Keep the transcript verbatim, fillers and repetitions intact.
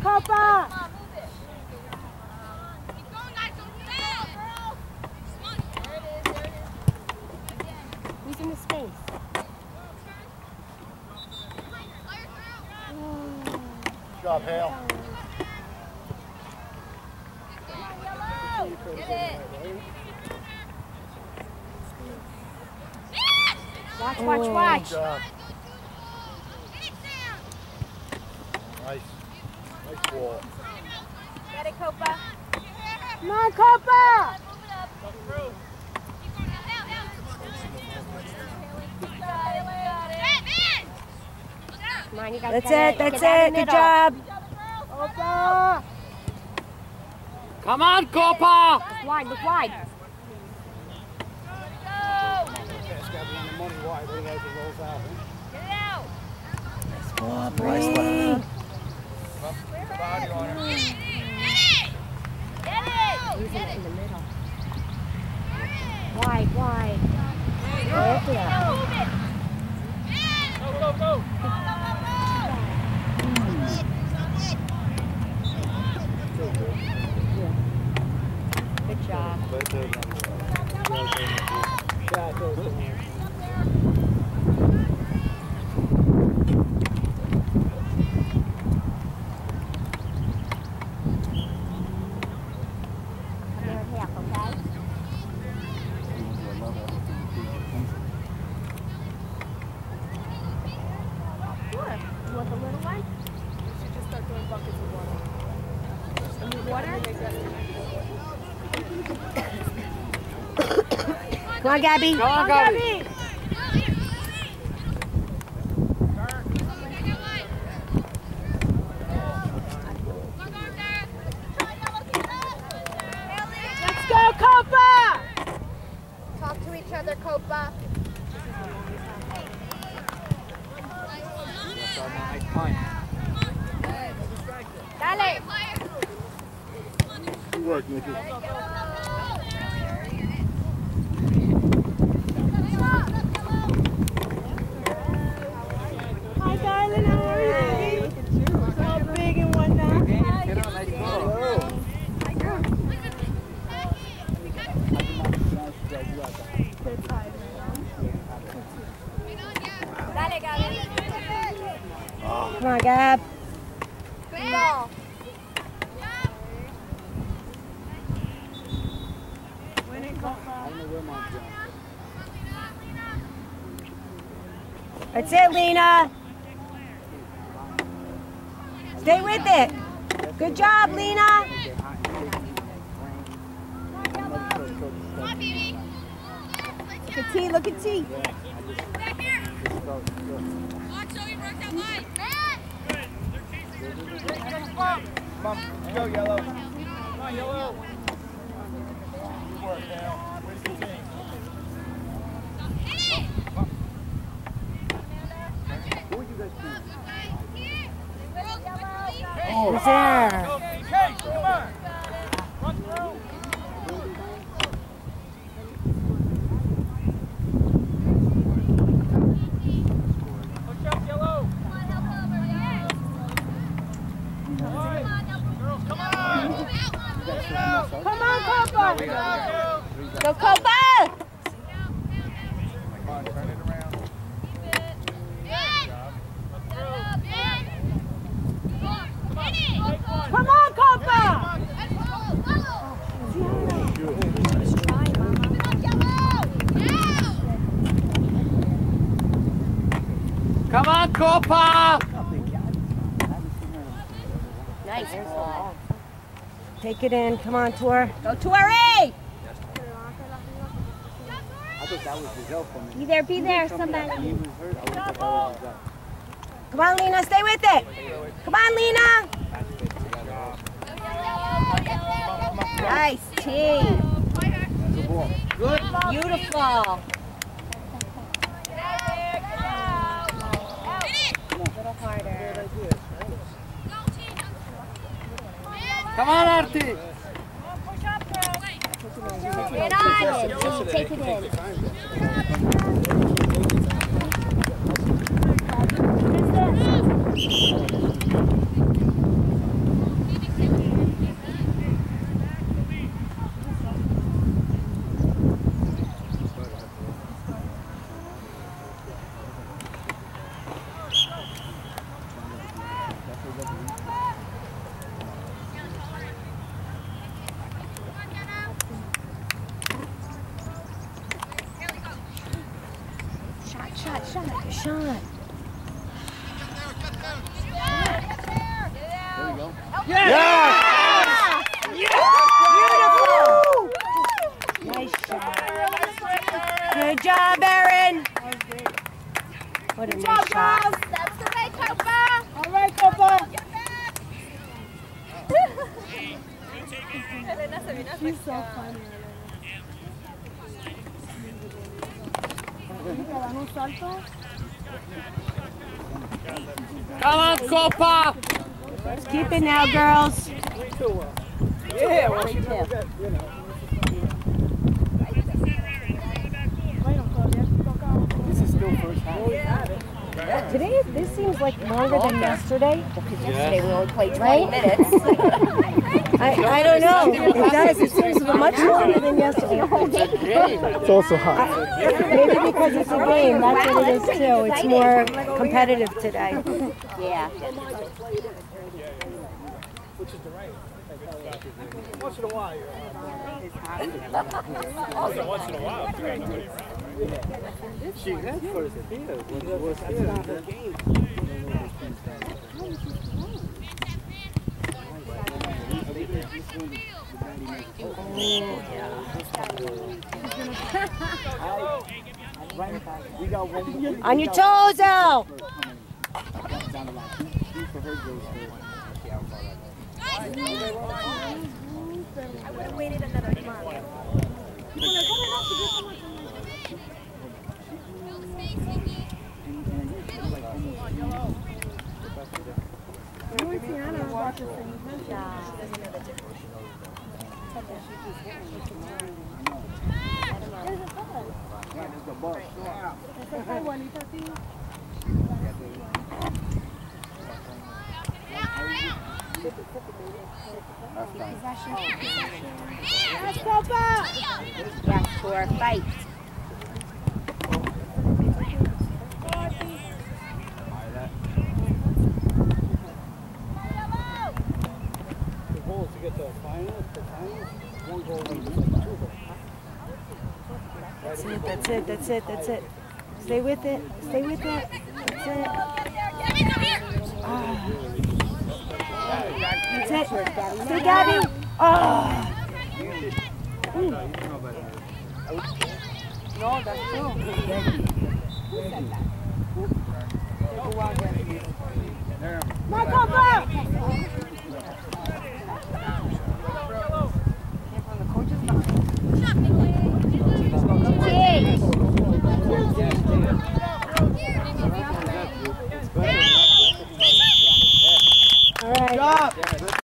Copa! Who's in the space? Good job, Hale. Watch, watch, watch. Nice. Nice ball. Get it, Copa. Come on, Copa! Come on, you guys that's get it, it. that's Get it. Good job. Copa! Come on, Copa! Look wide, look wide. It's got to be on the money wide, otherwise it rolls out. Get it out. Nice ball, Bryce. Body on her. Use it in the middle. Wide, wide. Lift it up. Go, go, go! Good job. Come on, Gabby. Come on, Gabby. Let's go, Copa! Talk to each other, Copa. Dale. Good work, Nikki. Hi, darling. How are you? So big and whatnot. Dale, Gaby. Come on, Gab. Good ball. That's it, Lena. Stay with it. Good job, Lena. Look at T, look at T. Come on, let's go, Yellow. Come on, Yellow. Good work, Hale. Where's the team? Who would you guys do? Who's there? Go, Chase, come on. Run through. Push up, Yellow. Girls, come on. Come on, Copa. Go, Copa. Come on, turn it around. Come on, Copa. Come on, Copa! Nice ball. Take it in. Come on, Tor. Go, Tori. I thought that was Giselle for me. Be there, be there, somebody. He was hurt. I was like, oh, Giselle. Come on, Lena. Stay with it. Come on, Lena. Nice, T. Good ball. Good. Beautiful. A little harder. Come on, Artie. Get on it. T, take it in. Shot, shot, shot, shot. There you go. Yes! Yes! Beautiful! Nice shot. Good job, Erin. What a nice shot. That's the way, Copa. All right, Copa. She's so funny. Come on, Copa! Keep it now, girls. Yeah, well, she's never got, you know. This is still first half. Today, this seems like longer than yesterday. Because yesterday we only played twenty Right? minutes. I, I don't know. It does. It seems much longer than yesterday. It's also hot. Maybe because it's a game. That's what it is too. It's more competitive today. Yeah. Once in a while, you're Once in a while. She had first here. When she was here. That's not her game. On your toes, Al. I would have waited another month. Louisiana about the same. Let's go back! Yes, for a fight. The goal is to get the finals, the finals, one goal and two goals. That's it, that's it, that's it, that's it. Stay with it, stay with it. That's it. Ah. That's it. Stay, Gabby. Oh. No, that's true. Who said that?